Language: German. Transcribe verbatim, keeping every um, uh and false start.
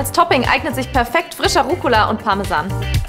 Als Topping eignet sich perfekt frischer Rucola und Parmesan.